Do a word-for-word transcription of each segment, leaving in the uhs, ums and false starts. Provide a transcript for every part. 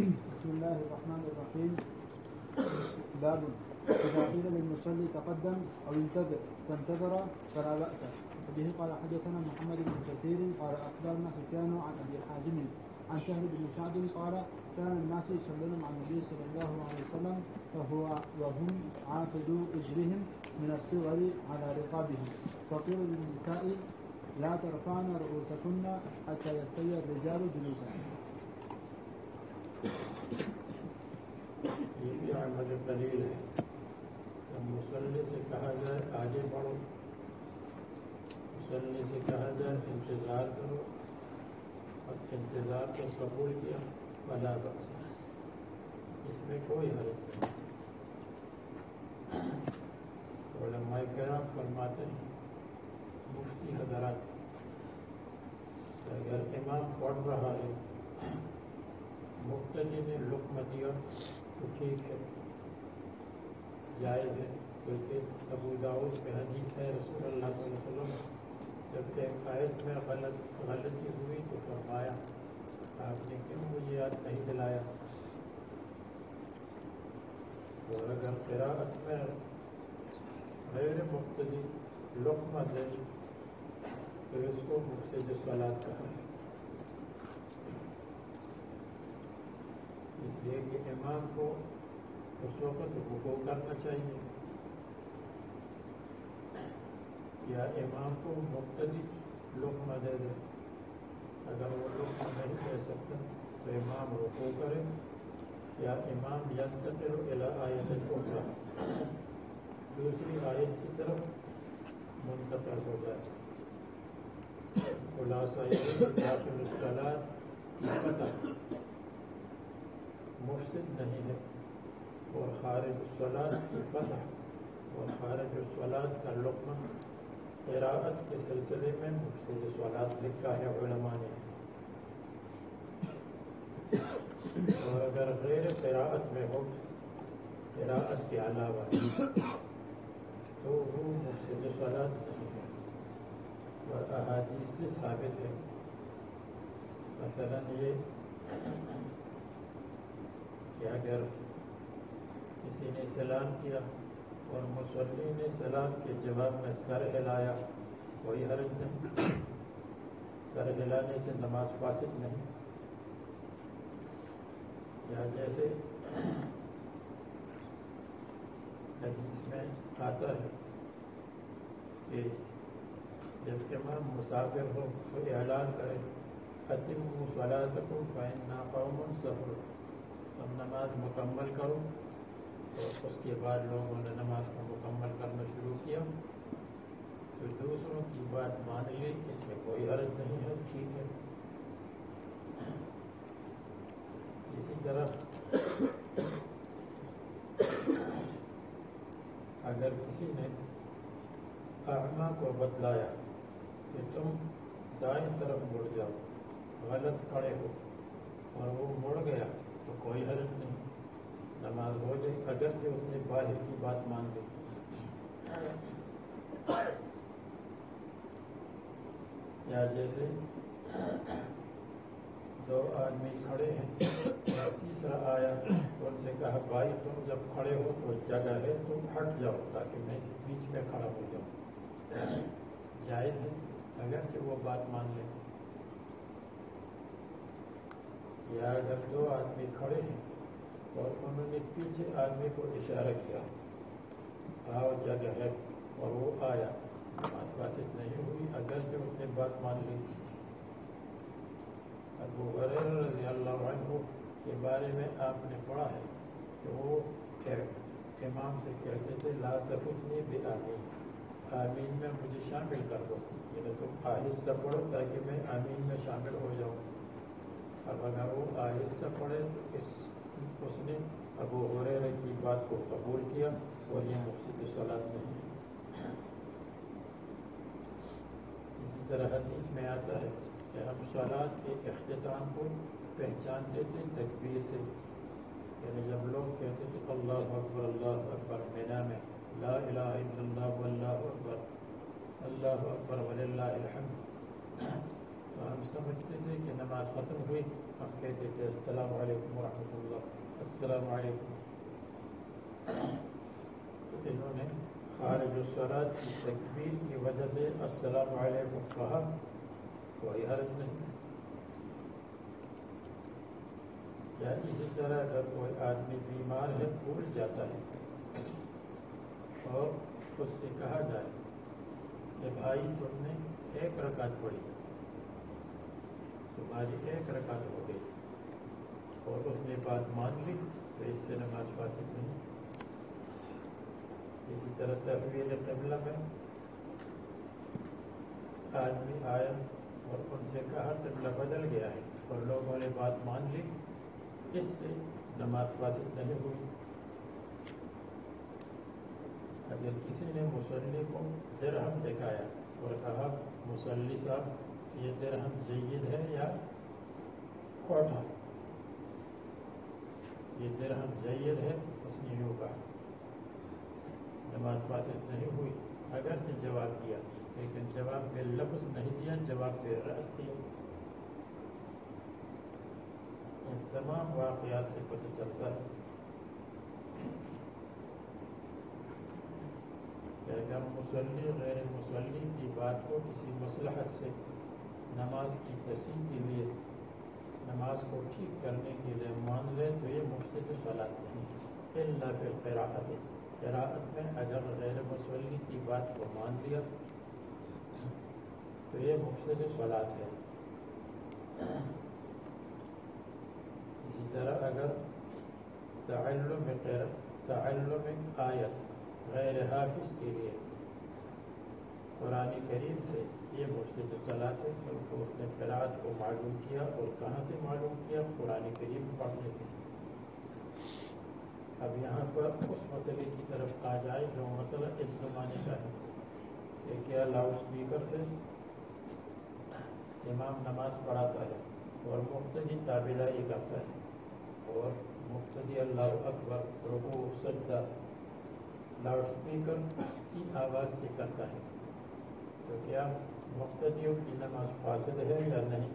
بسم الله الرحمن الرحيم. باب إذا قيل للمصلي تقدم أو انتظر تنتظر فلا بأس. وبه قال حدثنا محمد بن كثير قال أخبرنا سفيان عن أبي حازم عن سهل بن سعد قال كان الناس يصلون مع النبي صلى الله عليه وسلم فهو وهم عاقدو أجرهم من الصغر على رقابهم فقيل للنساء لا ترفعن رؤوسكن حتى يستوي الرجال جلوسا. یہ بھی عمل قلیل ہے. جب مصلی سے کہا جائے آگے بڑھو، مصلی سے کہا جائے انتظار کرو، بس انتظار کو قبول کیا ولا بأس، اس میں کوئی حرج نہیں. علماء کرام فرماتے ہیں مفتی حضرات اگر امام پڑھ رہا ہے مقتدی نے لقمہ دیا تو ٹھیک ہے، جائز ہے، کیونکہ ابو داؤد میں حدیث ہے رسول اللہ صلی اللہ علیہ وسلم جب ایک آیت میں غلط غلطی ہوئی تو فرمایا آپ نے کیوں مجھے یاد نہیں دلایا. اور اگر قراءت میں غیر مقتدی لقمہ دے پھر اس کو مفسد صلاۃ کہا ہے، اس لیے کہ امام کو اس وقت رکوع کرنا چاہیے یا امام کو مقتدی لقمہ دے دے. اگر وہ لقمہ نہیں دے سکتا تو امام رکوع کرے یا امام ینتقل الی آیت اخری، دوسری آیت کی طرف منتقل ہو جائے. خلاصہ یہ کہ داخل الصلاۃ کی فتح مفسد نہیں ہے، اور خارج الصلاۃ کی فتح اور خارج الصلاۃ کا لقمہ قراءت کے سلسلے میں مفسد صلاۃ لکھا ہے علماء نے. اور اگر غیر قراءت میں ہو، قراءت کے علاوہ تو وہ مفسد صلاۃ نہیں ہے، اور احادیث سے ثابت ہے. مثلا یہ کہ اگر کسی نے سلام کیا اور مصلی نے سلام کے جواب میں سر ہلایا کوئی حرج نہیں، سر ہلانے سے نماز فاسد نہیں. یا جیسے حدیث میں آتا ہے کہ جب امام مسافر ہو تو اعلان کرے اتموا صلاتکم فإنا قوم سفر، تم نماز مکمل کرو. اور اس کے بعد لوگوں نے نماز کو مکمل کرنا شروع کیا تو دوسروں کی بات مان لی، اس میں کوئی حرج نہیں ہے، ٹھیک ہے. اسی طرح اگر کسی نے اعمیٰ کو بتلایا کہ تم دائیں طرف مڑ جاؤ، غلط کھڑے ہو، اور وہ مڑ گیا تو کوئی حرج نہیں، نماز ہو گئی اگرچہ اس نے باہر کی بات مان لی. یا جیسے دو آدمی کھڑے ہیں، تیسرا آیا تو ان سے کہا بھائی تم جب کھڑے ہو تو جگہ ہے تم ہٹ جاؤ تاکہ میں بیچ میں کھڑا ہو جاؤں. جائز ہے اگرچہ وہ بات مان لے. یا اگر دو آدمی کھڑے ہیں اور انہوں نے پیچھے آدمی کو اشارہ کیا آؤ جگہ ہے اور وہ آیا، نماز فاسد نہیں ہوئی اگرچہ اس نے بات مان لی. ابو ہریرہ رضی اللہ عنہ کے بارے میں آپ نے پڑھا ہے کہ وہ امام سے کہتے تھے لا تفتنی بآمین، آمین میں مجھے شامل کر دو، یعنی تم آہستہ پڑھو تاکہ میں آمین میں شامل ہو جاؤں. اب اگر وہ آہستہ پڑھے تو اس اس نے ابو ہریرہ کی بات کو قبول کیا اور یہ مفسد صلاۃ نہیں ہے. اسی طرح حدیث میں آتا ہے کہ ہم صلاۃ کے اختتام کو پہچانتے تھے تکبیر سے، یعنی جب لوگ کہتے تھے اللہ اکبر اللہ اکبر مینا میں لا الہ الا اللہ واللہ اکبر اللہ اکبر وللہ الحمد، تو ہم سمجھتے تھے کہ نماز ختم ہوئی، ہم کہتے تھے السلام علیکم ورحمۃ اللہ، السلام علیکم. تو انہوں نے خارج الصلاۃ کی تکبیر کی وجہ سے السلام علیکم کہا، کوئی حرج نہیں. یا اسی طرح اگر کوئی آدمی بیمار ہے، بھول جاتا ہے اور اس سے کہا جائے کہ بھائی تم نے ایک رکعت پڑھی، تمہاری ایک رکعت ہو گئی، اور اس نے بات مان لی، تو اس سے نماز فاسد نہیں. اسی طرح تحویل قبلہ میں آدمی آیا اور ان سے کہا قبلہ بدل گیا ہے، اور لوگوں نے بات مان لی، اس سے نماز فاسد نہیں ہوئی. اگر کسی نے مصلی کو درہم دکھایا اور کہا مصلی صاحب یہ درہم جید ہے یا کھوٹا، یہ درہم جید ہے، اس نے یوں کہا، نماز فاسد نہیں ہوئی. اگرچہ جواب دیا لیکن جواب پہ لفظ نہیں دیا، جواب پہ رأس دیا. ان تمام واقعات سے پتہ چلتا ہے کہ اگر مصلی غیر مصلی کی بات کو کسی مصلحت سے نماز کی تصحیح کے لیے، نماز کو ٹھیک کرنے کے لیے مان لے تو یہ مفسد صلاۃ نہیں. الا فی القراءۃ، قراءت میں اگر غیر مصلی کی بات کو مان لیا تو یہ مفسد صلاۃ ہے. اسی طرح اگر تعلم تعلم آیت غیر حافظ کے لیے قرآن کریم سے، یہ مفسد صلاۃ ہے، کیونکہ اس نے قرأت کو معلوم کیا، اور کہاں سے معلوم کیا؟ قرآن کریم پڑھنے سے. اب یہاں پر اس مسئلے کی طرف آ جائے جو مسئلہ اس زمانے کا ہے کہ کیا لاؤڈ اسپیکر سے امام نماز پڑھاتا ہے اور مقتدی تابعداری کرتا ہے، اور مقتدی اللہ اکبر، رکوع، سجدہ لاؤڈ اسپیکر کی آواز سے کرتا ہے، تو کیا مقتدیوں کی نماز فاسد ہے یا نہیں؟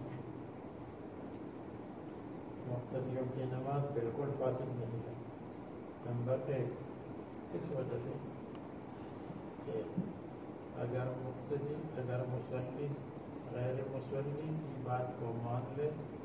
مقتدیوں کی نماز بالکل فاسد نہیں ہے. نمبر ایک، اس وجہ سے کہ اگر مقتدی اگر مصلی غیر مصلی کی بات کو مان لے،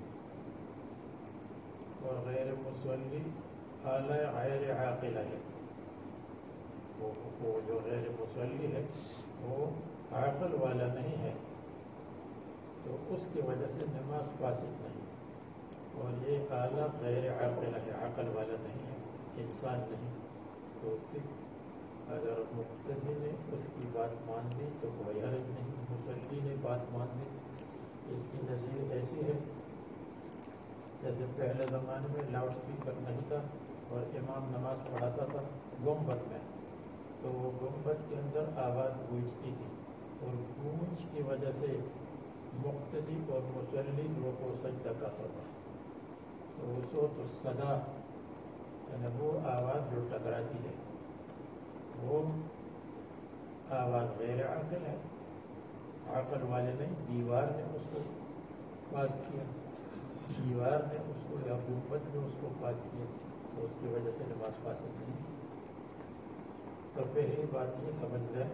اور غیر مصلی اعلی غیر عاقل ہے، وہ, وہ جو غیر مصلی ہے وہ عقل والا نہیں ہے، تو اس کی وجہ سے نماز فاسد نہیں. اور یہ اعلیٰ غیر عاقل ہے، عقل والا نہیں ہے، انسان نہیں، تو اس سے اگر مقتدی نے اس کی بات مان لی تو کوئی حرج نہیں. مصلی نے بات مان لی. اس کی نظیر ایسی ہے جیسے پہلے زمانے میں لاؤڈ اسپیکر نہیں تھا اور امام نماز پڑھاتا تھا گنبد میں، تو وہ گنبد کے اندر آواز گونجتی تھی، اور گونج کی وجہ سے مقتدی اور مصلی رکوع سجدہ کرتا تھا، تو وہ صوت الصدا، یعنی وہ آواز جو ٹکراتی ہے، وہ آواز غیر عقل ہے، عقل والے نہیں. دیوار نے اس کو پاس کیا، دیوار نے اس کو یا گنبد نے اس کو پاس کیا، تو اس کی وجہ سے نماز فاسد نہیں. تو پہلی بات یہ سمجھ لیں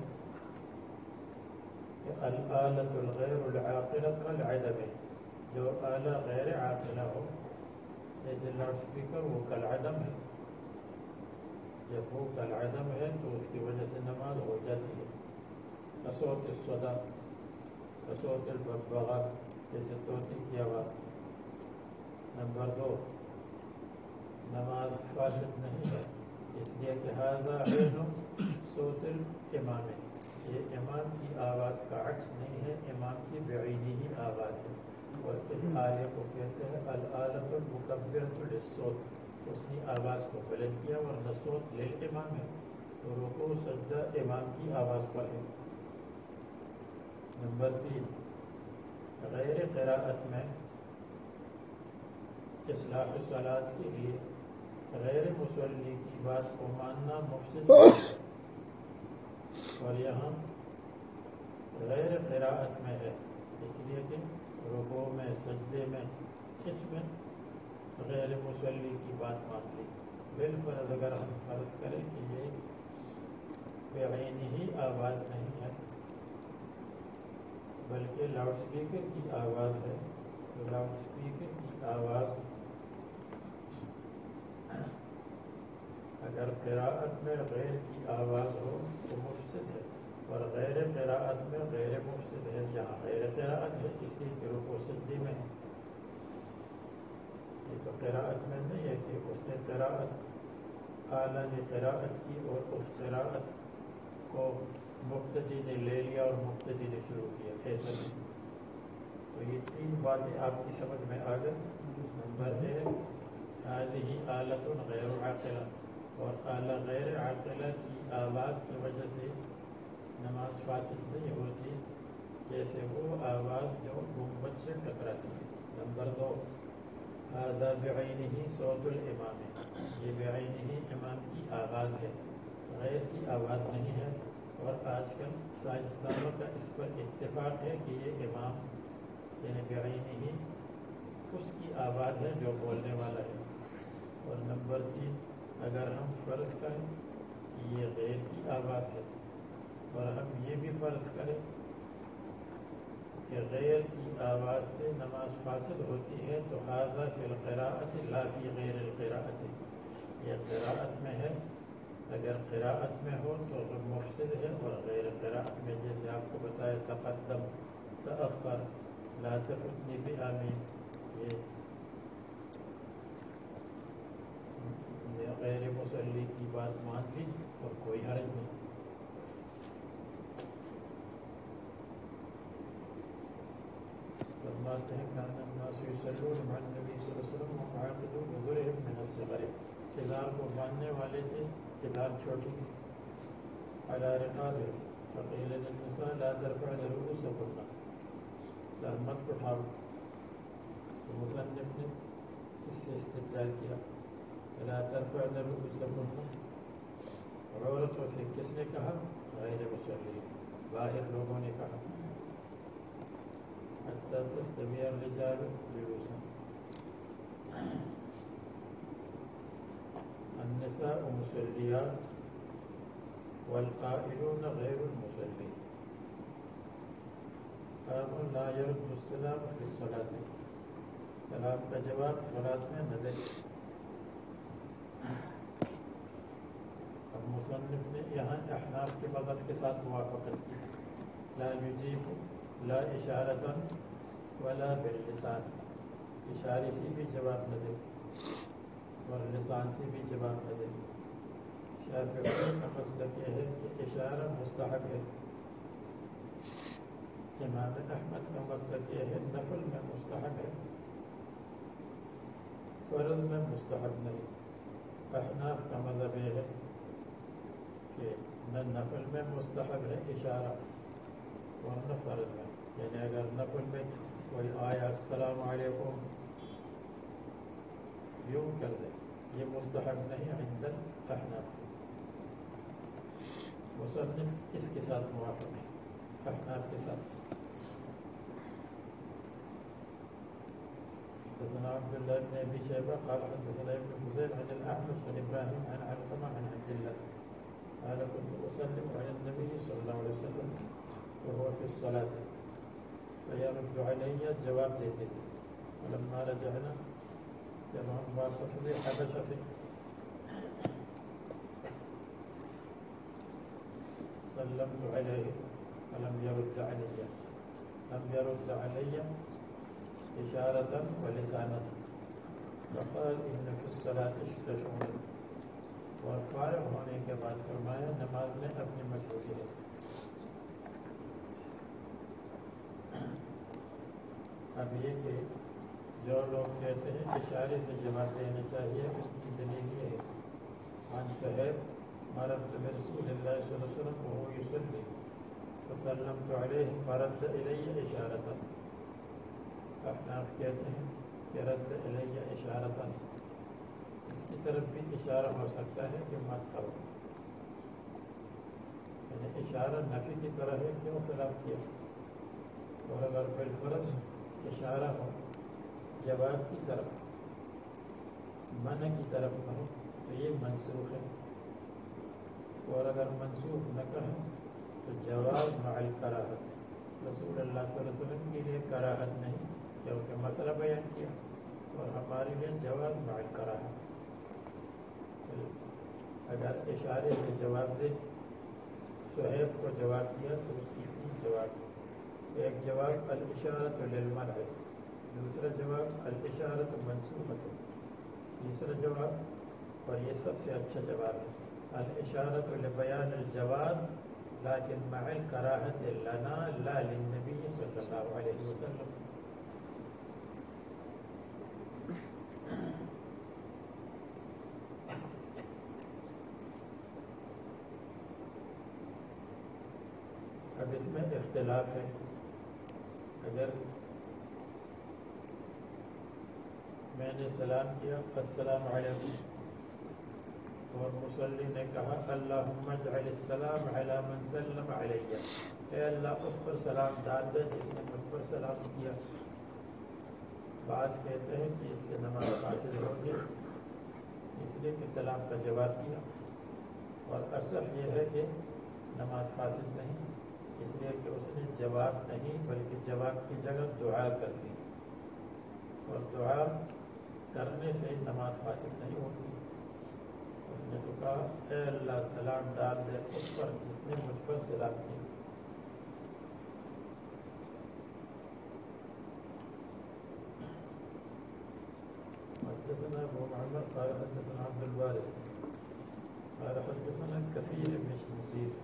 کہ الآلۃ الغیر العاقلہ کالعدم، جو آلہ غیر عاقلہ ہو جیسے لاؤڈ اسپیکر، وہ کالعدم ہے. جب وہ کالعدم ہے تو اس کی وجہ سے نماز ہو جاتی ہے. کصوت الصدا، کصوت البغبغاء، جیسے طوطی کی آواز. نمبر دو، نماز فاسد نہیں ہے اس لیے کہ ھذا عین صوت الامام، یہ امام کی آواز کا عکس نہیں ہے، امام کی بعینی ہی آواز ہے. اور اس آلے کو کہتے ہیں الآلۃ المکبرۃ للصوت، اس نے آواز کو بلند کیا، ورنہ صوت للامام ہے، تو رکوع سجدہ امام کی آواز پر ہے. نمبر تین، غیر قراءت میں اصلاح صلاۃ کے لیے غیر مصلی کی بات کو ماننا مفسد ہے، اور یہاں غیر قراءت میں ہے، اس لیے کہ رکوع میں سجدے میں اس میں غیر مصلی کی بات مان لی. بالفرض اگر ہم فرض کریں کہ یہ بعین ہی آواز نہیں ہے بلکہ لاؤڈ اسپیکر کی آواز ہے، تو لاؤڈ اسپیکر کی آواز اگر قراءت میں غیر کی آواز ہو تو مفسد ہے، اور غیر قراءت میں غیر مفسد ہے. یہاں غیر قراءت ہے اس لیے کہ رکوع سجدے میں ہے. یہ تو قراءت میں نہیں ہے کہ اس نے قراءت اعلیٰ نے قراءت کی اور اس قراءت کو مقتدی نے لے لیا اور مقتدی نے شروع کیا، ایسا نہیں. تو یہ تین باتیں آپ کی سمجھ میں آ گئی. نمبر ہے هذه آلۃ غیر عاقلہ، اور اعلیٰ غیر عاقلہ کی آواز کی وجہ سے نماز فاسد نہیں ہوتی جیسے وہ آواز جو گنبد سے ٹکراتی ہے. نمبر دو هذا بعینہ صوت الامام، یہ بعینہ امام کی آواز ہے، غیر کی آواز نہیں ہے. اور آج کل سائنسدانوں کا اس پر اتفاق ہے کہ یہ امام یعنی بعینہ اس کی آواز ہے جو بولنے والا ہے. اور نمبر تین اگر ہم فرض کریں کہ یہ غیر کی آواز ہے اور ہم یہ بھی فرض کریں کہ غیر کی آواز سے نماز فاسد ہوتی ہے تو هذا فی القراءۃ لا فی غیر القراءۃ، یہ قراءت میں ہے، اگر قراءت میں ہو تو مفسد ہے، اور غیر قراءت میں جیسے آپ کو بتایا تقدم تأخر لا تفتنی بآمین، یہ غیر مصلی کی بات مان لی اور کوئی حرج نہیں. فرماتے ہیں کان الناس یصلون مع النبی صلی اللہ علیہ وسلم وعاقدوا بظهرهم من الصغر، کردار کو ماننے والے تھے، کردار چھوٹی تھی. علی رقابهم فقیل للنساء لا ترفعن رؤوسكن، سر مت اٹھاؤ. تو مصنف نے اس سے استدلال کیا لا ترفعن رؤوسكن، عورتوں سے کس نے کہا؟ غیر مصلی، باہر لوگوں نے کہا. حتی تستوی الرجال جلوسا، النساء مصلیات والقائلون غیر المصلی. باب لا يرد السلام فی الصلاة، سلام کا جواب صلاۃ میں نہ دے. اب مصنف نے یہاں احناف کے مذہب کے ساتھ موافقت کی. لا یجیب لا اشارتاً ولا باللسان، اشارے سے بھی جواب نہ دے اور لسان سے بھی جواب نہ دے. شافعی کا مسلک یہ ہے کہ اشارہ مستحب ہے. امام احمد کا مسلک یہ ہے نفل میں مستحب ہے، فرض میں مستحب نہیں. احناف کا مذہب یہ ہے کہ نہ نفل میں مستحب ہے اشارہ اور نہ فرض میں. یعنی اگر نفل میں کوئی آیا السلام علیکم یوں کر دے یہ مستحب نہیں عند الاحناف. مصنف اس کے ساتھ موافق ہے احناف کے ساتھ. حدثنا عبد الله بن ابي شيبه قال حدثنا ابن فضيل عن الاعمش عن ابراهيم عن علقمه عن عبد الله قال كنت اسلم على النبي صلى الله عليه وسلم وهو في الصلاه فيرد علي جواب دیتے تھے. ولما رجعنا جب ہم واپس ہوئے حبش سے سلمت علیہ فلم يرد علي لم يرد علي اشارة ولسانا وقال ان في الصلاة شؤون، اور فارغ ہونے کے بعد فرمایا نماز میں اپنی مشغولی ہے. اب یہ کہ جو لوگ کہتے ہیں اشارے سے جواب دینا چاہیے ان کی دلیل یہ ہے عن صہیب مررت برسول اللہ صلی اللہ علیہ وسلم وهو يصلي فسلمت عليه فرد الی اشارة. احناف کہتے ہیں کہ رد الی اشارة اس کی طرف بھی اشارہ ہو سکتا ہے کہ مت کرو، یعنی اشارہ نفی کی طرح ہے کیوں سلام کیا. اور اگر بالفرض اشارہ ہو جواب کی طرف، منع کی طرف نہ ہو تو یہ منسوخ ہے، اور اگر منسوخ نہ کہیں تو جواب مع الکراہت، رسول اللہ صلی اللہ علیہ وسلم کے لیے کراہت نہیں کیونکہ مسئلہ بیان کیا، اور ہمارے لیے جواب مع الکراہت۔ اگر اشارے سے جواب دے، صہیب کو جواب دیا تو اس کی تین جواب، ایک جواب الاشارۃ للمنع، دوسرا جواب الاشارۃ منسوخۃ، تیسرا جواب اور یہ سب سے اچھا جواب ہے الاشارۃ لبیان الجواز لیکن مع الکراہۃ لنا لا للنبی صلی اللہ علیہ وسلم۔ اب اس میں اختلاف ہے، اگر میں نے سلام کیا السلام علیکم اور مصلی نے کہا اللہم اجعل السلام علی من سلم علیہ، اے اللہ اس پر سلام ڈال دے جس نے مجھ پر سلام کیا، بعض کہتے ہیں کہ اس سے نماز فاسد ہوگی اس لیے کہ سلام کا جواب دیا، اور اصل یہ ہے کہ نماز فاسد نہیں اس لیے کہ اس نے جواب نہیں بلکہ جواب کی جگہ دعا کر دی، اور دعا کرنے سے نماز فاسد نہیں ہوتی۔ اس نے تو کہا اے اللہ سلام ڈال دے اس پر جس نے مجھ پر سلام کیا۔ حدثنا ابو معمر قال حدثنا عبد الوارث قال حدثنا كثير بن مسير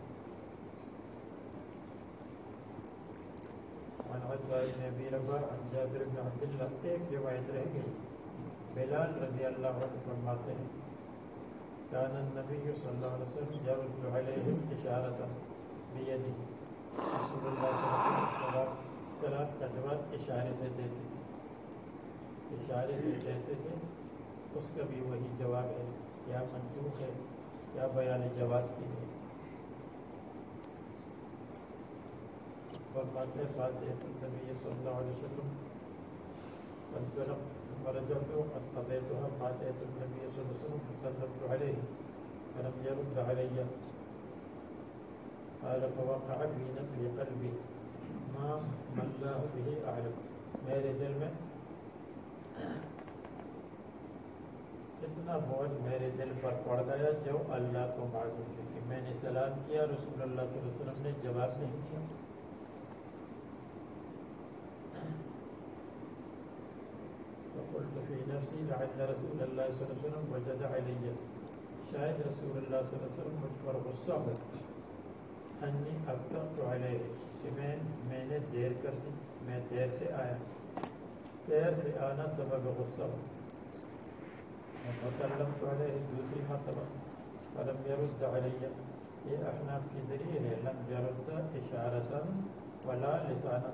عن عتبہ بن ابی رباح عن جابر بن عبد اللہ، ایک روایت رہ گئی، بلال رضی اللہ عنہ فرماتے ہیں کان النبی صلی اللہ علیہ وسلم یرد علیہ اشارۃ بیدہ، رسول اللہ صلی اللہ علیہ وسلم صلاۃ کا جواب اشارے سے دیتے تھے، اشارے سے دیتے تھے، اس کا بھی وہی جواب ہے، یا منسوخ ہے یا بیان جواز کی ہے۔ فرماتے ہیں فاتحۃ النبی صلی اللہ علیہ وسلم فرجعت قد قضيتها فاتحة النبي صلى الله عليه وسلم فسلمت عليه فلم يرد علي، قال فوقع في في قلبي ما ما الله به أعلم، میرے دل میں اتنا بوجھ میرے دل پر پڑ گیا جو اللہ کو معلوم ہے کہ میں نے سلام کیا، رسول اللہ صلی اللہ علیہ وسلم نے جواب نہیں دیا۔ فقلت في نفسي لعل رسول اللہ صلی اللہ علیہ وسلم وجد علی، شاید رسول اللہ صلی اللہ علیہ وسلم مجھ پر غصہ ہو، انی ابطأت علیہ کہ میں میں نے دیر کر دی، میں دیر سے آیا، دیر سے آنا سبب غصہ ہو۔ فسلمت علیہ دوسری مرتبہ فلم يرد علی، یہ احناف کی دلیل ہے، لم يرد اشارتا ولا لسانا،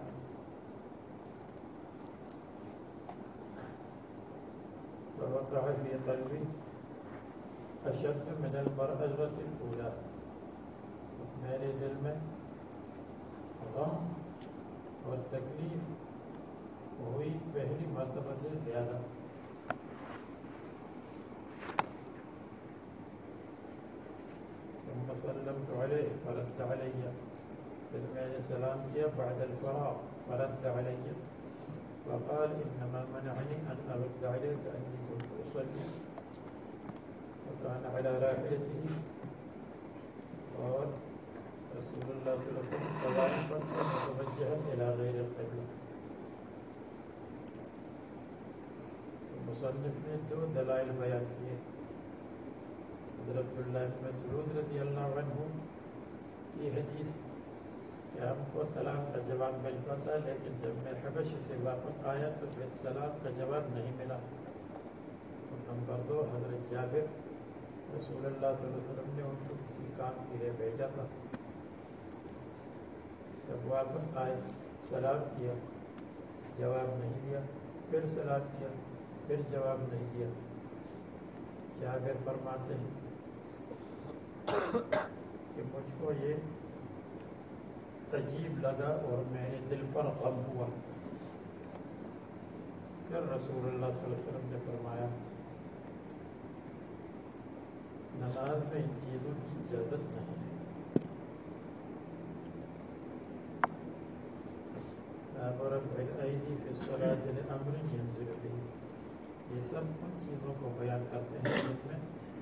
فوقع في قلبي اشد من المرأة الاولى، اس میرے دل میں غم اور تکلیف ہوئی پہلی مرتبہ سے زیادہ۔ ثم سلمت علیہ فرد علی، پھر میں نے سلام کیا بعد الفراغ فرد علی، وقال انما منعني ان ارد عليك اني كنت اصلي، وكان على راحلته، اور رسول اللہ صلی اللہ علیہ وسلم سواری پر متوجہا الى غیر القبلہ۔ مصنف نے دو دلائل بیان کیے، حضرت اللہ بن مسعود رضی اللہ عنہ کی حدیث کہ ہم کو سلام کا جواب مل پاتا، لیکن جب میں حبشی سے واپس آیا تو پھر سلام کا جواب نہیں ملا۔ اور نمبر دو، حضرت جابر رسول اللہ صلی اللہ علیہ وسلم نے ان کو کسی کام کے لیے بھیجا تھا، جب واپس آئے سلام کیا، جواب نہیں دیا، پھر سلام کیا، پھر جواب نہیں دیا۔ جابر فرماتے ہیں کہ مجھ کو یہ عجیب لگا اور میرے دل پر غم ہوا، پھر رسول اللہ صلی اللہ علیہ وسلم نے فرمایا نماز میں ان چیزوں کی اجازت نہیں ہے. رفع الأيدي في الصلاة لأمر ينزل به. یہ سب ان چیزوں کو بیان کرتے ہیں جن میں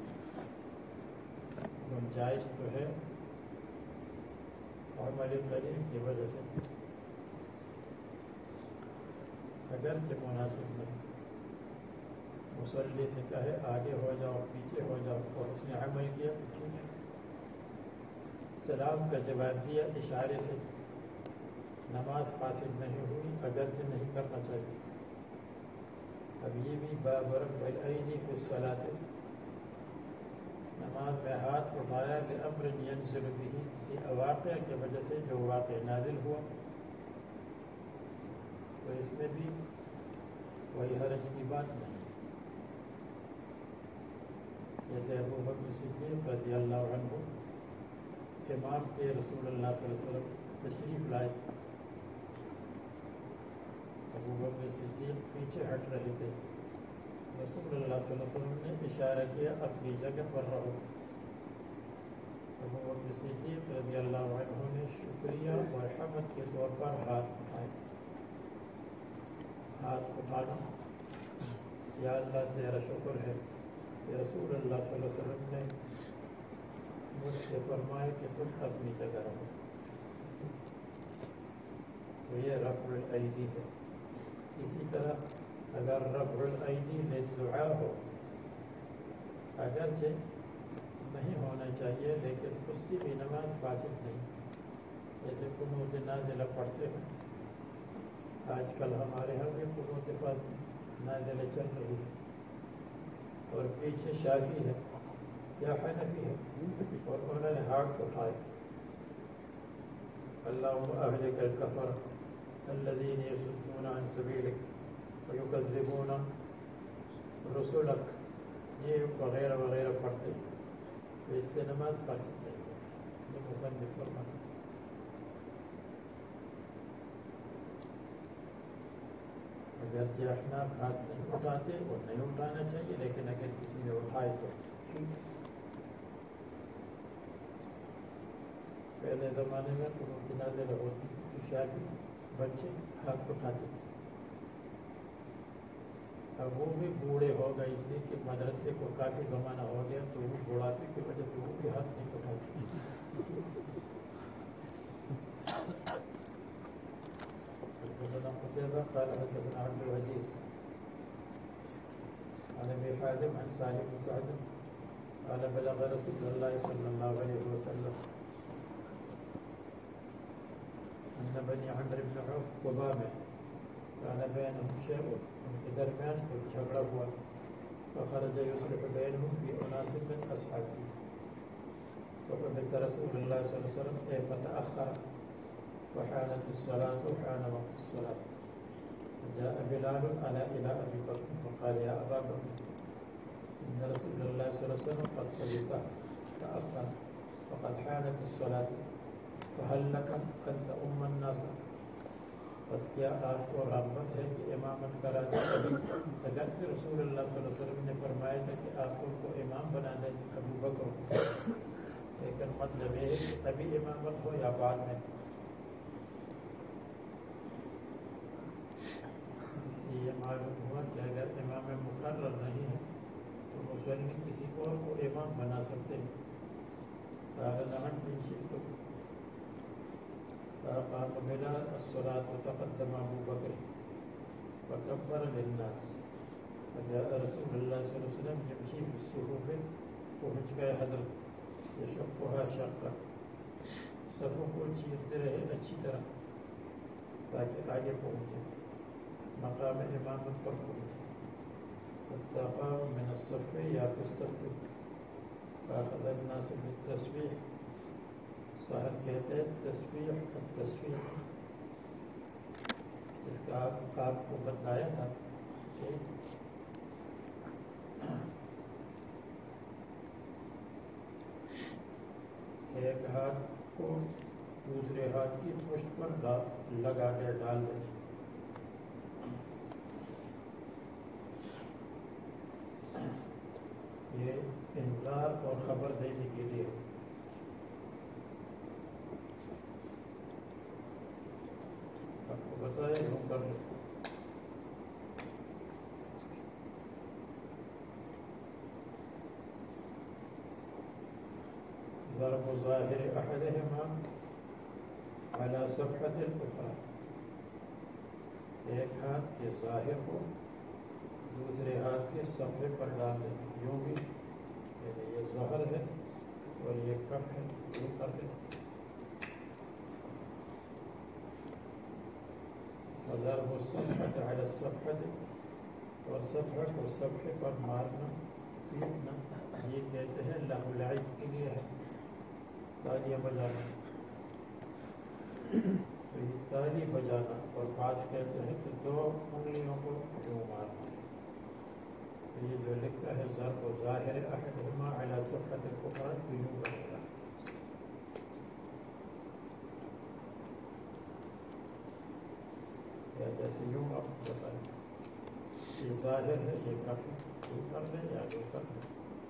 گنجائش تو ہے عمل قریب کی وجہ سے اگرچہ مناسب نہیں. مصلی سے کہے آگے ہو جاؤ پیچھے ہو جاؤ اور اس نے عمل کیا تو ٹھیک ہے. سلام کا جواب دیا اشارے سے نماز فاسد نہیں ہوئی اگرچہ نہیں کرنا چاہیے. اب یہ بھی باب رفع الأیدی فی الصلاۃ نماز میں ہاتھ اٹھایا لأمر ینزل به کسی واقعہ کی وجہ سے جو واقع نازل ہوا تو اس میں بھی کوئی حرج کی بات نہیں. جیسے ابو بکر صدیق رضی اللہ عنہ امام کے رسول اللہ صلی اللہ علیہ وسلم تشریف لائے. ابو بکر صدیق پیچھے ہٹ رہے تھے. رسول اللہ صلی اللہ علیہ وسلم نے اشارہ کیا اپنی جگہ پر رہو. ابو بکر صدیق رضی اللہ عنہ نے شکریہ اور حمد کے طور پر ہاتھ اٹھائے. ہاتھ اٹھانا یا اللہ تیرا شکر ہے کہ رسول اللہ صلی اللہ علیہ وسلم نے مجھ سے فرمائے کہ تم اپنی جگہ رہو. تو یہ رفع الایدی ہے. اسی طرح اگر رفع الایدی للدعاء ہو اگرچہ نہیں ہونا چاہیے لیکن اس سے بھی نماز فاسد نہیں. جیسے قنوت نازلہ پڑھتے ہیں آج کل ہمارے یہاں بھی قنوت نازلہ چل رہی ہے اور پیچھے شافعی ہے یا حنفی ہے اور انہوں نے ہاتھ اٹھائے اللہم اہلک الکفر الذین یصدون عن سبیلک ویکذبون رسلک یہ وغیرہ وغیرہ پڑھتے ہیں. تو اس سے نماز فاسد نہیں ہے. یہ مصنف فرماتے ہیں. اگرچہ احناف ہاتھ نہیں اٹھاتے اور نہیں اٹھانا چاہیے لیکن اگر کسی نے اٹھائے تو ٹھیک ہے. پہلے زمانے میں قنوت نازلہ ہوتی تھی تو شادی بچے ہاتھ اٹھاتے تھے. اب وہ بھی بوڑھے ہو گئے اس لیے کہ مدرسے کو کافی زمانہ ہو گیا تو وہ بڑھاپے کی وجہ سے وہ بھی ہاتھ نہیں اٹھاتے. قال حدثنا عبد العزيز عن ابي حازم عن سالم بن سعد قال بلغ رسول الله صلى الله عليه وسلم ان بني عمرو بن عوف قبامه كان بينهم شيء ان کے درمیان کوئی جھگڑا ہوا فخرج يصلح بينهم في اناس من اصحابه فقبس رسول الله صلى الله عليه وسلم فتاخر وحانت الصلاه وحان وقت الصلاه جاء بلال على إلى أبي بكر فقال يا أبا بكر إن رسول الله صلى الله عليه وسلم قد قبس تأخر وقد حانت الصلاة فهل لك أن تؤم الناس. بس کیا آپ کو رغبت ہے کہ امامت کرا دیں؟ اگر کہ رسول اللہ صلی اللہ علیہ وسلم نے فرمایا تھا کہ آپ ان کو امام بنا دیں ابو بکر کو، لیکن مطلب یہ ہے کہ ابھی امامت ہو یا بعد میں. یہ معلوم ہوا کہ اگر امام مقرر نہیں ہے تو مصلی کسی اور کو امام بنا سکتے ہیں. قال بن شئت فقام بلال الصلاة وتقدم أبو بكر فكبر للناس فجاء رسول الله صلى الله عليه وسلم يمشي في الصفوف ومجھ گئے حضرت يشقها شقا صفوں کو چیرتے رہے اچھی طرح تاکہ آگے پہنچے مقام امامت پر پہنچے. التقام من الصف یا في الصف فاخذ الناس بالتسبيح. ساحر کہتے ہیں تسبیح التسبیح اس کا آپ کو بتایا تھا کہ ایک ہاتھ کو دوسرے ہاتھ کی پشت پر لگا کے ڈال دیں. یہ انذار اور خبر دینے کے لیے. آپ کو بتائے یوں کر لیں. ضرب ظاہر احدہما علی صفحۃ الاخری. ایک ہاتھ کے ظاہر کو دوسرے ہاتھ کے صفحے پر ڈال دیں. یوں بھی یعنی یہ ظہر ہے اور یہ کف ہے. یوں کر لیں. ضرب الصفحۃ علی الصفحۃ, اور صفحہ کو صفحے پر مارنا پیٹنا, یہ کہتے ہیں لہو لعب کے لیے ہے, تالیاں بجانا. تو یہ تالی بجانا اور بعض کہتے ہیں کہ دو انگلیوں کو یوں مارنا. تو یہ جو لکھا ہے ضرب ظاہر احدہما علی صفحۃ الاخری, تو یوں بنے گا. یا جیسے یوں آپ کو بتائیں یہ ظاہر ہے, یہ کافی یوں کر لیں یا یوں کر لیں.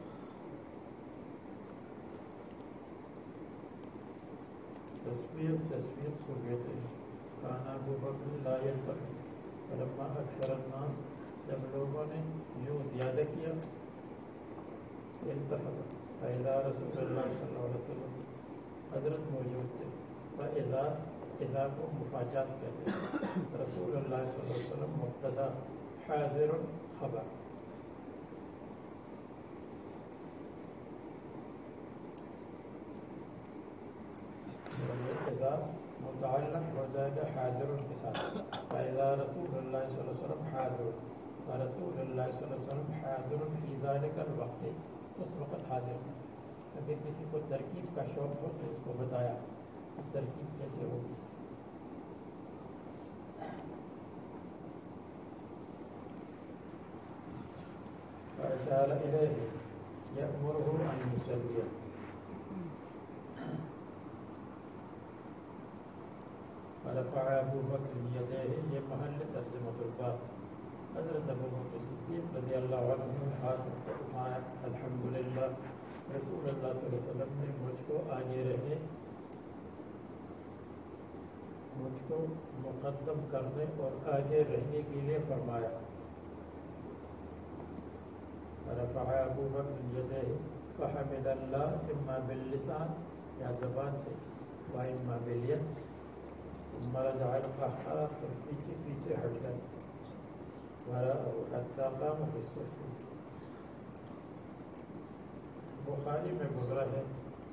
تصویر تصویر کو کہتے ہیں. کان ابو بکر لا یلتفت فلما اکثر الناس, جب لوگوں نے یوں زیادہ کیا التفت فاذا رسول اللہ صلی اللہ علیہ وسلم, حضرت موجود تھے. فاذا اذا کو مفاجات کہتے ہیں. رسول اللہ صلی اللہ علیہ وسلم مبتدا, حاضر خبر. متعلق ہو جائے گا حاضر کے ساتھ. فإذا رسول اللہ صلی اللہ علیہ وسلم حاضر, فرسول اللہ صلی اللہ علیہ وسلم حاضر فی ذلک الوقت, اس وقت حاضر. اگر کسی کو ترکیب کا شوق ہو تو اس کو بتایا ترکیب کیسے ہوگی. فأشار إلیہ یأمرہ ان یصلی. فرفع ابو بکر یدیہ, یہ محل ترجمۃ الباب. حضرت ابو بکر صدیق رضی اللہ عنہ نے ہاتھ اٹھایا. الحمدللہ, رسول اللہ صلی اللہ علیہ وسلم نے مجھ کو آگے رہنے, مجھ کو مقدم کرنے اور آگے رہنے کے لیے فرمایا. فرفع ابو بکر یدیہ فحمد اللہ اما باللسان, یا زبان سے, و اما بالید. مرجع القحقہ, پر پیچھے پیچھے ہٹ گئے. حتی قام فی الصف, بخاری میں گزرا ہے.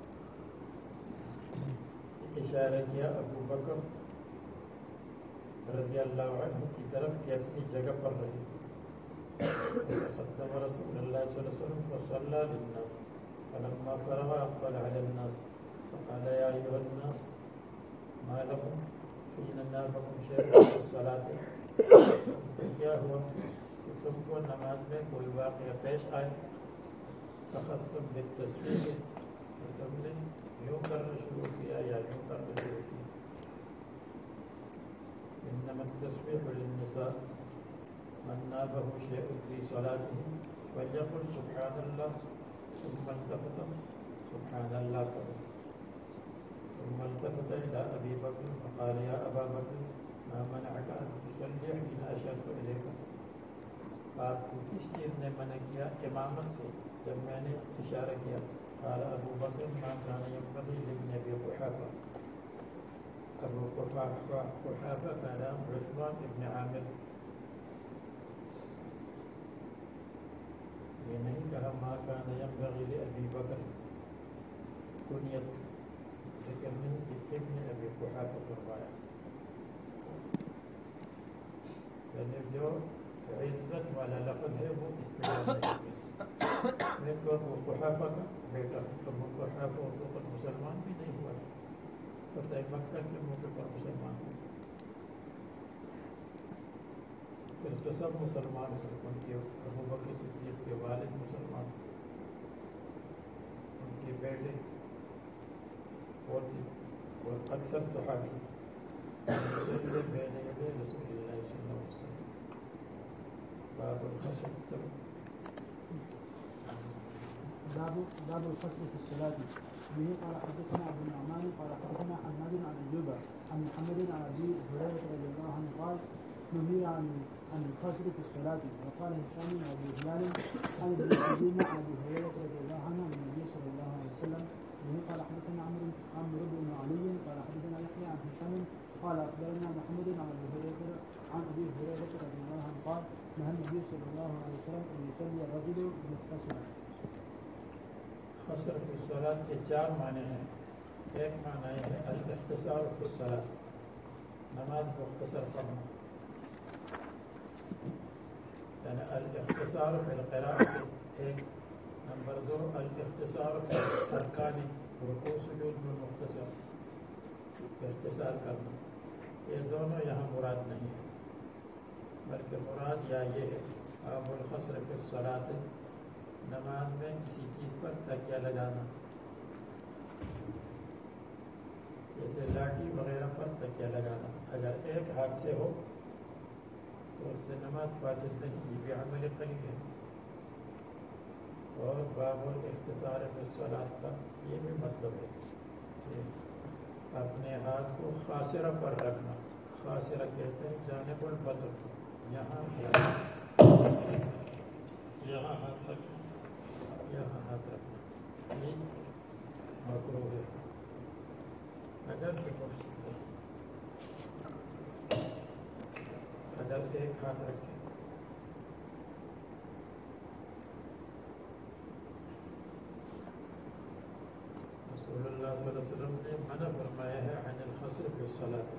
اشارہ کیا ابو بکر رضی اللہ عنہ کی طرف کہ اپنی جگہ پر رہے. قدم رسول اللہ صلی اللہ علیہ وسلم فصلی للناس فلما فرغ اقبل علی الناس فقال یا ایھا الناس ما لکم حین نابکم شیء فی الصلاۃ. کیا ہوا کہ تم کو نماز میں کوئی واقعہ پیش آئے. اخذتم بالتسبیح, تم نے یوں کرنا شروع کیا یا یوں کرنا شروع کیا. انما التسبیح للنساء من نابہ شیء فی صلاتہ فلیقل سبحان اللہ ثم التفت سبحان اللہ کرو. ثم التفت إلى أبي بكر فقال يا أبا بكر ما منعك أن تصلي حين أشرت إليك. آپ کو کس چیز نے منع کیا امامت سے جب میں نے اشارہ کیا. قال ابو بکر ما كان ينبغي لابن ابي قحافة. ابو قحافة کا نام عثمان ابن عامر. یہ نہیں کہا ما كان ينبغي لابي بکر کنیت, ذکر نہیں کہ ابن ابی قحافہ فرمایا. یعنی جو عزت والا لفظ ہے وہ استعمال نہیں کیا. میں تو ابو قحافہ کا بیٹا ہوں. ابو قحافہ اس وقت مسلمان بھی نہیں ہوا, فتح مکہ کے موقع پر مسلمان ہوئے. پھر تو سب مسلمان ہوئے. ان کے ابو بکر صدیق کے والد مسلمان, ان کے بیٹے اور اور اکثر صحابی. بین یدی رسول اللہ صلی اللہ علیہ وسلم. باب الخشب. باب باب الفصل في الصلاة. به قال حدثنا أبو النعمان قال حدثنا حماد عن أيوب عن محمد عن أبي هريرة رضي الله عنه قال نهي عن عن الفصل في الصلاة. وقال هشام وأبو هلال عن ابن سيرين عن أبي هريرة رضي الله عنه عن النبي صلى الله عليه وسلم. به قال حدثنا عمرو عمرو بن علي قال حدثنا يحيى عن هشام قال أخبرنا محمد عن أبي هريرة عن أبي هريرة رضي الله عنه قال نهى النبي صلى الله عليه وسلم أن يصلي الرجل مختصرا. خسر فی الصلاة کے چار معنی ہیں. ایک معنی ہے الاختصار فی الصلاة، نماز مختصر کرنا، یعنی الاختصار فی القراءة ایک. نمبر دو الاختصار فی ارکان، رکوع سجود میں مختصر اختصار کرنا. یہ دونوں یہاں مراد نہیں ہے، بلکہ مراد یا یہ ہے باب القصر فی الصلاة، نماز میں کسی چیز پر تکیہ لگانا، جیسے لاٹھی وغیرہ پر تکیہ لگانا. اگر ایک ہاتھ سے ہو تو اس سے نماز فاسد نہیں، یہ بھی عمل قلیل ہے. اور باب الاختصار فی الصلاة کا یہ بھی مطلب ہے کہ اپنے ہاتھ کو خاصرہ پر رکھنا. خاصرہ کہتے ہیں جانب البطن، یہاں یہاں ہاتھ رکھنا، یہاں ہاتھ رکھنا، یہ مکروہ ہے اگر کہ مفسد ہے. اگر ایک ہاتھ رکھیں رسول اللہ صلی اللہ علیہ وسلم نے منع فرمایا ہے عن الخصر فی الصلاۃ،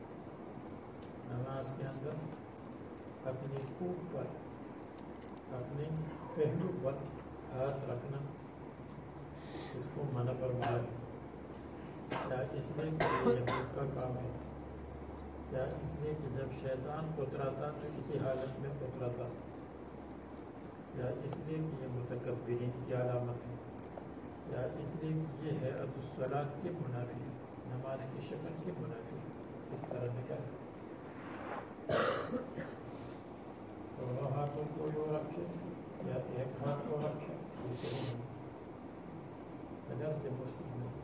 نماز کے اندر اپنی کوپ پر، اپنے پہلو پر ہاتھ رکھنا، اس کو منع فرمایا ہے. کیا اس لیے کہ یہ یہود کا کام ہے؟ کیا اس لیے کہ جب شیطان اترا تھا تو اسی حالت میں اترا تھا؟ یا اس لیے کہ یہ متکبرین کی علامت ہے؟ یا اس لیے کہ یہ حیات الصلاۃ کے منافی ہے، نماز کی شکل کے منافی ہے؟ اس طرح نکل دونوں ہاتھوں کو یوں رکھے یا ایک ہاتھ کو رکھے، یہ صحیح نہیں اگر کہ مفسد نہیں.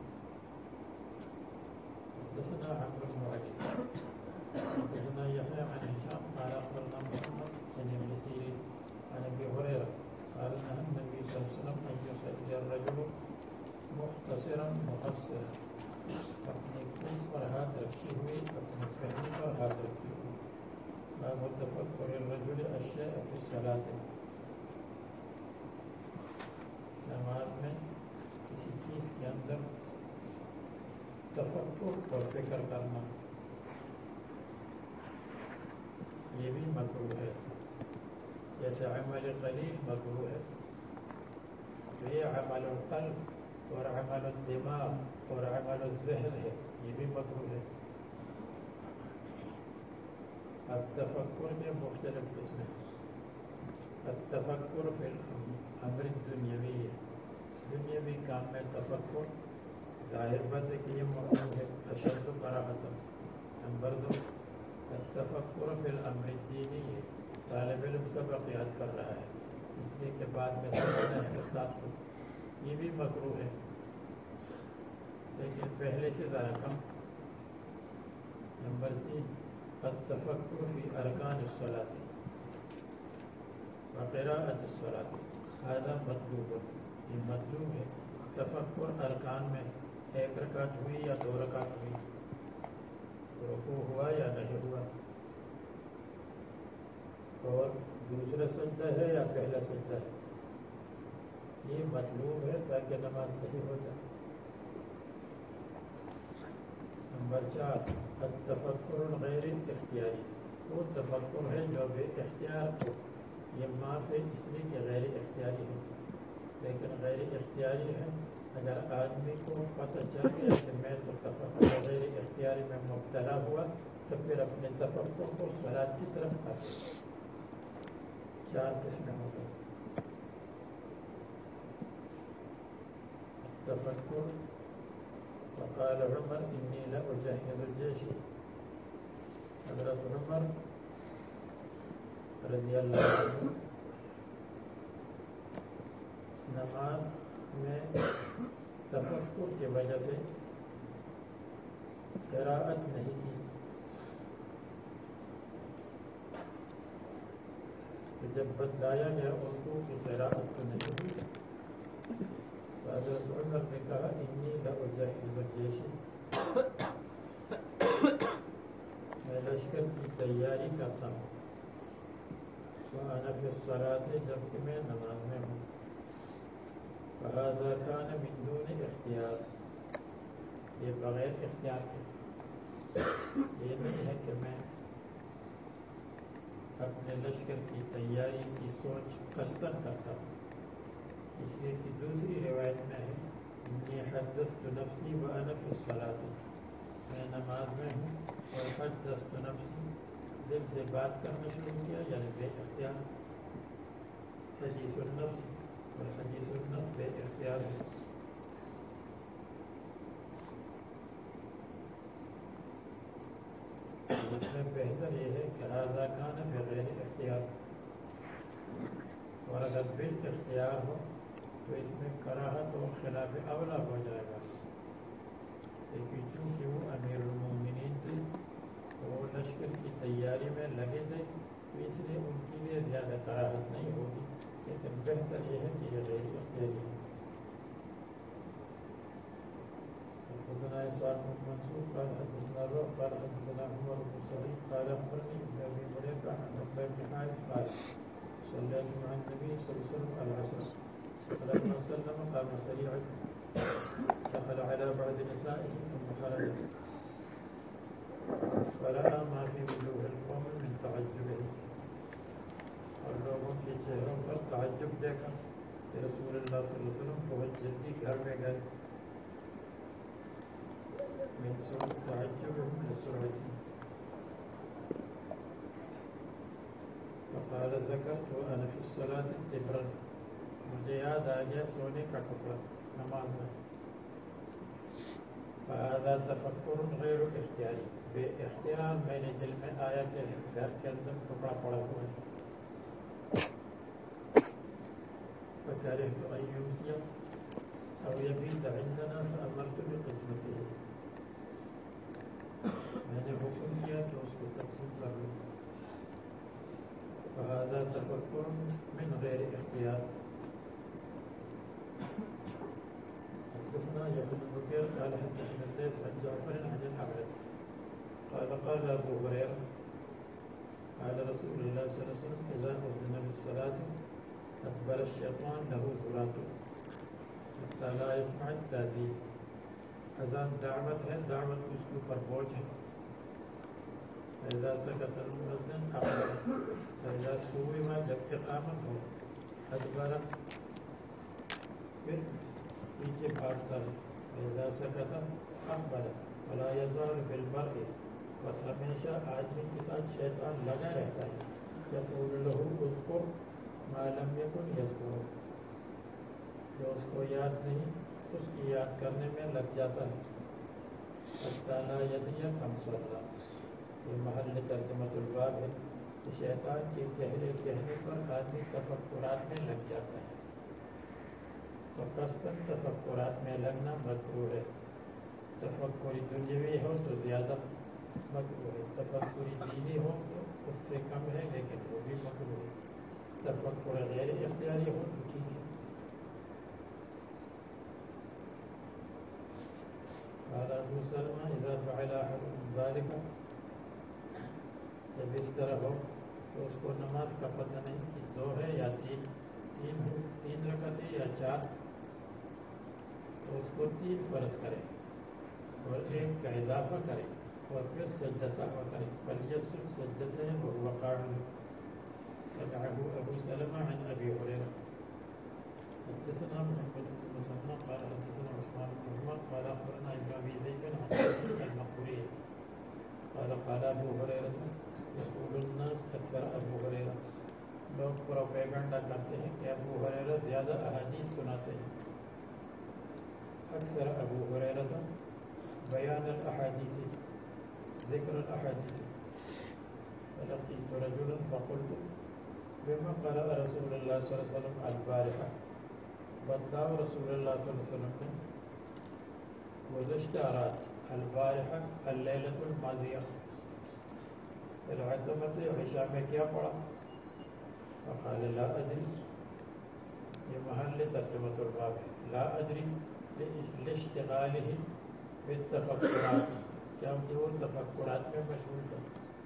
حدثنا عمرو بن علي حدثنا يحيى عن هشام قال أخبرنا محمد عن ابن سيرين عن أبي هريرة قال نهى النبي صلى الله عليه وسلم أن يصلي الرجل مختصرا مقصرا، اپنے کون پر ہاتھ رکھے ہوئے، اپنے پہلو پر ہاتھ رکھے ہوئے. باب تفکر الرجل الشيء في الصلاة، نماز میں کسی چیز کے اندر تفکر اور فکر کرنا یہ بھی مکروہ ہے. جیسے عمل قلیل مکروہ ہے، تو یہ عمل القلب اور عمل الدماغ اور عمل الذہن ہے، یہ بھی مکروہ ہے. اب تفکر میں مختلف قسمیں ہیں. التفکر فی الامر الدنیوی ہے، دنیاوی کام میں تفکر ظاہر بات ہے کہ یہ مکروہ ہے، اشد کراہت. نمبر دو التفکر فی الامر الدینی ہے، طالب علم سبق یاد کر رہا ہے اس لیے کہ بعد میں سمجھنا ہے استاد کو، یہ بھی مکروہ ہے لیکن پہلے سے ذرا کم. نمبر تین التفکر فی ارکان الصلاۃ وقراءۃ الصلاۃ، هذا مطلوب، یہ مطلوب ہے. تفکر ارکان میں ایک رکعت ہوئی یا دو رکعت ہوئی، رکوع ہوا یا نہیں ہوا، اور دوسرا سجدہ ہے یا پہلا سجدہ ہے، یہ مطلوب ہے تاکہ نماز صحیح ہو جائے. نمبر چار التفکر غیر اختیاری، وہ تفکر ہے جو بے اختیار ہو. یہ معاف ہے اس لیے کہ غیر اختیاری ہے، لیکن غیر اختیاری ہے اگر آدمی کو پتہ چل گیا کہ میں تو تفکر غیر اختیاری میں مبتلا ہوا تو پھر اپنے تفکر کو صلاۃ کی طرف کر. چار قسمیں ہو گئی. تفکر وقال عمر انی لأجهز الجیش، حضرت عمر رضی اللہ عنہ نماز میں تفکر کی وجہ سے قراءت نہیں کی، کہ جب بتلایا گیا اردو کی قراءت تو نہیں ہوئی، تو حضرت عمر نے کہا انی لأجهز الجیش، میں لشکر کی تیاری کرتا ہوں، وأنا في الصلاة، جبکہ میں نماز میں ہوں، فهذا كان من دون اختیار، یہ بغیر اختیار کے، یہ نہیں ہے کہ میں اپنے لشکر کی تیاری کی سوچ قصداً کرتا ہوں، اس لیے کہ دوسری روایت میں ہے انی حدثت نفسی وأنا في الصلاة، میں نماز میں ہوں اور حدثت نفسی، دل سے بات کرنا شروع کیا، یعنی بے اختیار، حدیث النفس اور حدیث النفس بے اختیار ہے۔ اس میں بہتر یہ ہے کہ هذا كان بغیر اختیار، اور اگر بالاختیار ہو تو اس میں کراہت اور خلاف اولا ہو جائے گا، لیکن چونکہ وہ امیر المومنین تھے تو وہ لشکر کی تیاری میں لگے تھے، تو اس لیے ان کے لیے زیادہ کراہت نہیں ہوگی، لیکن بہتر یہ ہے کہ یہ غیر اختیاری ہے۔ حدثنا اسحاق بن منصور قال حدثنا روح قال حدثنا عمر بن سعيد قال اخبرني ابن ابي مريكه عن عقبه بن حارث قال صليت مع النبي صلى الله عليه وسلم العصر فلما سلم قام سريعا دخل على بعض نسائه ثم خرج فراى ما في وجوه القوم من تعجبه، اور لوگوں کے چہروں پر تعجب دیکھا کہ رسول اللہ صلی اللہ علیہ وسلم بہت جلدی گھر میں گئے، من سوء تعجبهم لسرعتهم، فقال ذكرت وأنا في الصلاة تبرا، مجھے یاد آ گیا سونے کا ٹکڑا نماز میں، فهذا تفکر غیر اختیاری، بے اختیار میں نے دل میں آیا کہ گھر کے اندر ٹکڑا پڑا ہوا ہے، فكرهت أن يمسي أو يبيت عندنا فأمرت بقسمته، میں نے حکم کیا کہ اس کو تقسیم کر لوں، فهذا تفکر من غیر اختیار۔ حدثنا يحيى بن بكير قال حدثنا الليث عن جعفر عن الأعرج قال قال أبو هريرة قال رسول الله صلى الله عليه وسلم إذا أذن بالصلاة أدبر الشيطان له ذرات حتى لا يسمع التأذين، اذان دعوت ہے، دعوت اس کے اوپر بوجھ ہے، فإذا سكت المؤذن أقبل، فإذا سوّم جب اقامت ہو ادبر پھر پیچھے بھاگتا ہے، فإذا سكت أقبل ولا يزال بالمرء، بس ہمیشہ آدمی کے ساتھ شیطان لگا رہتا ہے، يقول له اذكر ما لم يكن يذكر، جو اس کو یاد نہیں اس کی یاد کرنے میں لگ جاتا ہے، حتى لا يدري كم صلى، یہ محل ترجمۃ الباب ہے کہ شیطان کے کہنے کہنے پر آدمی تفکرات میں لگ جاتا ہے، تو قصداً تفکرات میں لگنا مکروہ ہے، تفکری دنیاوی ہو تو زیادہ مکروہ ہے، تفکری دینی ہو تو اس سے کم ہے لیکن وہ بھی مکروہ ہے، تفکر غیر اختیاری ہو تو ٹھیک ہے۔ قال ابو سلمہ اذا فعل احدكم ذلك، جب اس طرح ہو تو اس کو نماز کا پتہ نہیں کہ دو ہے یا تین، تین تین رکعت ہے یا چار، تو اس کو تین فرض کرے اور ایک کا اضافہ کرے اور پھر سجدہ سہو کرے، فلیسجد سجدتین وهو قاعد، سمعه ابو سلمہ عن ابی ہریرہ۔ حدثنا محمد بن مسلمہ قال حدثنا عثمان بن محمد قال اخبرنا ابن ابي ذئب عن سعيد المقبري قال قال ابو هريرة يقول الناس اکثر ابو ہریرہ، لوگ پروپیگنڈا کرتے ہیں کہ ابو ہریرہ زیادہ احادیث سناتے ہیں، اکثر ابو ہریرہ بیان الاحادیث، ذکر الاحادیث، فلقيت رجلا فقلت بما قرأ رسول الله صلى الله عليه وسلم البارحة، بدلاؤ رسول اللہ صلی اللہ علیہ وسلم نے گزشتہ رات البارحہ اللیلۃ الماضیہ العتمۃ عشاء میں کیا پڑھا؟ فقال لا ادری، یہ محل ترجمۃ الباب ہے، لا ادری لاشتغالہ بالتفکرات، کیا وہ تفکرات میں مشغول تھا۔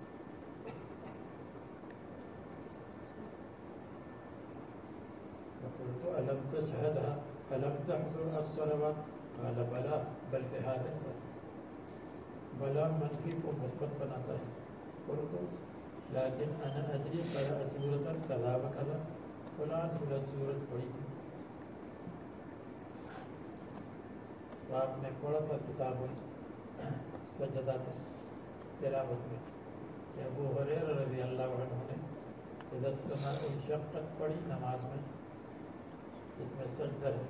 فقلت الم تشهدها الم تحضر الصلوات قال بلا، بلکہ حاضر تھا۔ بلا منفی کو مثبت بناتا ہے۔ قلت لیکن انا ادری قرأ سورۃ کذا و کذا، فلان فلان سورت پڑھی تھی۔ تو آپ نے پڑھا تھا کتاب السجدات تلاوت میں کہ ابو ہریرہ رضی اللہ عنہ نے اذا السماء انشقت پڑھی نماز میں، جس میں سجدہ ہے۔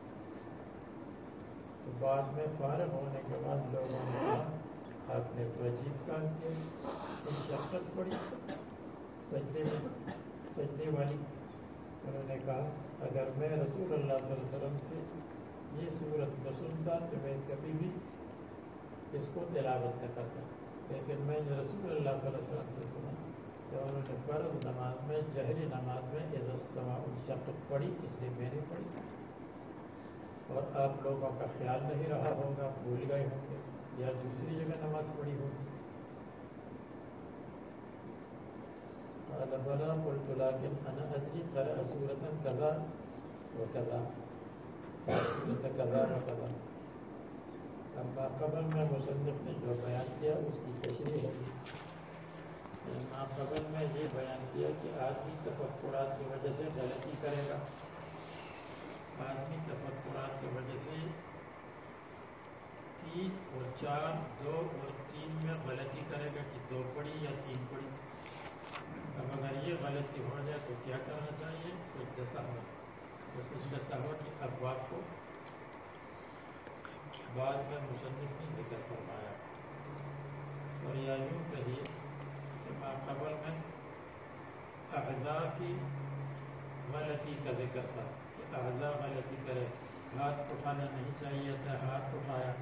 تو بعد میں فارغ ہونے کے بعد لوگوں نے کہا آپ نے تو عجیب کام کیا، انشقت پڑھی سجدے میں، سجدے والی۔ انہوں نے کہا اگر میں رسول اللہ صلی اللہ علیہ وسلم سے یہ صورت نہ سنتا تو میں کبھی بھی اس کو تلاوت نہ کرتا، لیکن میں نے رسول اللہ صلی اللہ علیہ وسلم سے سنا کہ انہوں نے فرض نماز میں، جہری نماز میں اذا السماء انشقت پڑھی، اس لیے میں نے پڑھی، اور آپ لوگوں کا خیال نہیں رہا ہوگا، بھول گئے ہوں گے یا دوسری جگہ نماز پڑھی ہوگی۔ قال بلا قلت لیکن انا ادری قرأ سورۃ کذا و کذا، سورۃ کذا و کذا۔ اما قبل میں مصنف نے جو بیان کیا اس کی تشریح ہے۔ اما قبل میں یہ بیان کیا کہ آدمی تفکرات کی وجہ سے غلطی کرے گا، آدمی تفکرات کی وجہ سے تین اور چار، دو اور تین میں غلطی کرے گا کہ دو پڑھی یا تین پڑھی۔ اب اگر یہ غلطی ہو جائے تو کیا کرنا چاہیے؟ سجدہ سہو۔ تو سجدہ سہو کے ابواب کو بعد میں مصنف نے ذکر فرمایا، اور یا یوں کہیے کہ ما قبل میں اعضاء کی غلطی کا ذکر تھا کہ اعضاء غلطی کرے، ہاتھ اٹھانا نہیں چاہیے تھا، ہاتھ اٹھایا،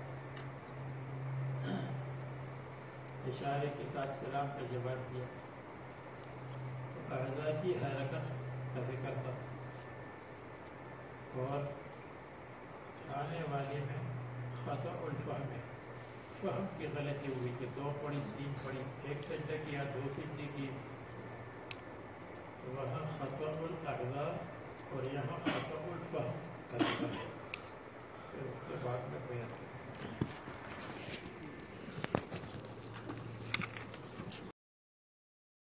اشارے کے ساتھ سلام کا جواب دیا، تو اعضاء کی حرکت کا ذکر تھا۔ اور آنے والے میں خطأ الفہم، فہم کی غلطی ہوئی کہ دو پڑھی تین پڑھی، ایک سجدہ کیا دو سجدے کیے، تو وہاں خطأ الاعضاء اور یہاں خطأ الفہم کا ذکر ہے، پھر اس کے بعد میں بیان